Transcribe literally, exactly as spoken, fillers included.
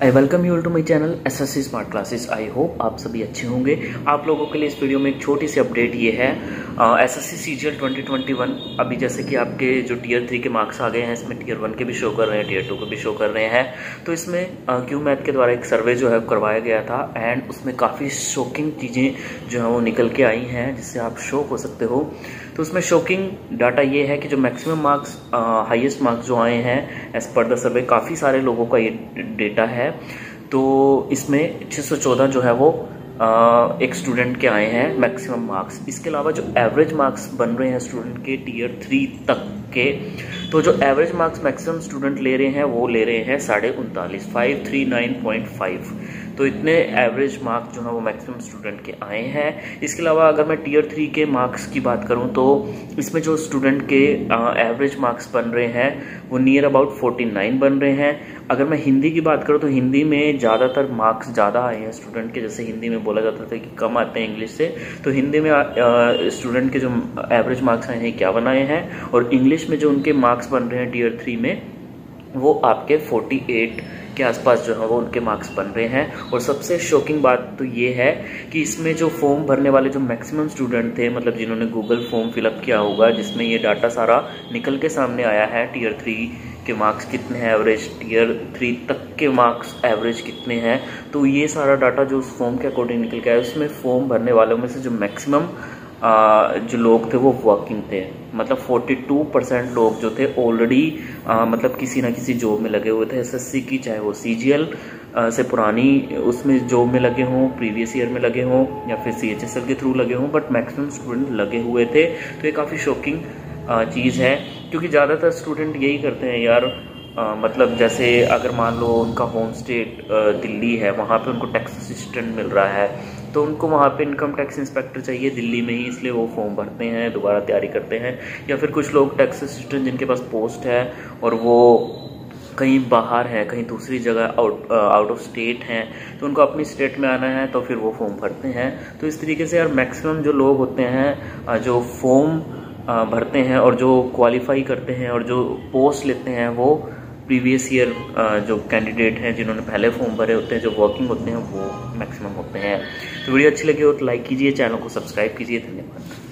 I welcome you all to my channel S S C smart classes. I hope आप सभी अच्छे होंगे। आप लोगों के लिए इस वीडियो में एक छोटी सी अपडेट ये है, S S C C G L twenty twenty one अभी जैसे कि आपके जो टीयर थ्री के मार्क्स आ गए हैं, इसमें टीयर वन के भी शो कर रहे हैं, टीयर टू के भी शो कर रहे हैं। तो इसमें क्यू मैथ के द्वारा एक सर्वे जो है करवाया गया था एंड उसमें काफ़ी शॉकिंग चीज़ें जो है वो निकल के आई हैं जिससे आप शॉक हो सकते हो। तो उसमें शॉकिंग डाटा ये है कि जो मैक्सिमम मार्क्स हाईएस्ट मार्क्स जो आए हैं एज पर द सर्वे, काफ़ी सारे लोगों का ये डेटा है। तो इसमें छह सौ चौदह जो है वो आ, एक स्टूडेंट के आए हैं मैक्सिमम मार्क्स। इसके अलावा जो एवरेज मार्क्स बन रहे हैं स्टूडेंट के टीयर थ्री तक के, तो जो एवरेज मार्क्स मैक्सिमम स्टूडेंट ले रहे हैं वो ले रहे हैं साढ़े उनतालीस five three nine point five. तो इतने एवरेज मार्क्स जो है वो मैक्सिमम स्टूडेंट के आए हैं। इसके अलावा अगर मैं टीयर थ्री के मार्क्स की बात करूं तो इसमें जो स्टूडेंट के एवरेज मार्क्स बन रहे हैं वो नियर अबाउट फोर्टी नाइन बन रहे हैं। अगर मैं हिंदी की बात करूं तो हिंदी में ज़्यादातर मार्क्स ज़्यादा आए हैं स्टूडेंट के, जैसे हिंदी में बोला जाता था कि कम आते हैं इंग्लिश से, तो हिंदी में स्टूडेंट के जो एवरेज मार्क्स आए हैं इक्यावन आए हैं और इंग्लिश में जो उनके मार्क्स बन रहे हैं टीयर थ्री में वो आपके अड़तालीस के आसपास जो है वो उनके मार्क्स बन रहे हैं। और सबसे शॉकिंग बात तो ये है कि इसमें जो फॉर्म भरने वाले जो मैक्सिमम स्टूडेंट थे, मतलब जिन्होंने गूगल फॉर्म फिलअप किया होगा जिसमें ये डाटा सारा निकल के सामने आया है, टीयर थ्री के मार्क्स कितने हैं एवरेज, टीयर थ्री तक के मार्क्स एवरेज कितने हैं, तो ये सारा डाटा जो उस फॉर्म के अकॉर्डिंग निकल के आया, उसमें फॉर्म भरने वालों में से जो मैक्सिमम आ, जो लोग थे वो वर्किंग थे। मतलब बयालीस परसेंट लोग जो थे ऑलरेडी मतलब किसी ना किसी जॉब में लगे हुए थे एसएससी की, चाहे वो सीजीएल से पुरानी उसमें जॉब में लगे हों, प्रीवियस ईयर में लगे हों या फिर सीएचएसएल के थ्रू लगे हों, बट मैक्सिमम स्टूडेंट लगे हुए थे। तो ये काफ़ी शॉकिंग चीज़ है क्योंकि ज़्यादातर स्टूडेंट यही करते हैं यार। आ, मतलब जैसे अगर मान लो उनका होम स्टेट दिल्ली है, वहाँ पे उनको टैक्स असिस्टेंट मिल रहा है, तो उनको वहाँ पे इनकम टैक्स इंस्पेक्टर चाहिए दिल्ली में ही, इसलिए वो फॉर्म भरते हैं, दोबारा तैयारी करते हैं। या फिर कुछ लोग टैक्स असिस्टेंट जिनके पास पोस्ट है और वो कहीं बाहर है, कहीं दूसरी जगह आउट आउट ऑफ स्टेट हैं, तो उनको अपनी स्टेट में आना है तो फिर वो फॉर्म भरते हैं। तो इस तरीके से यार मैक्सिमम जो लोग होते हैं जो फॉर्म भरते हैं और जो क्वालिफाई करते हैं और जो पोस्ट लेते हैं वो प्रीवियस ईयर जो कैंडिडेट हैं जिन्होंने पहले फॉर्म भरे होते हैं, जो वर्किंग होते हैं वो मैक्सिमम होते हैं। तो वीडियो अच्छी लगी हो तो लाइक कीजिए, चैनल को सब्सक्राइब कीजिए। धन्यवाद।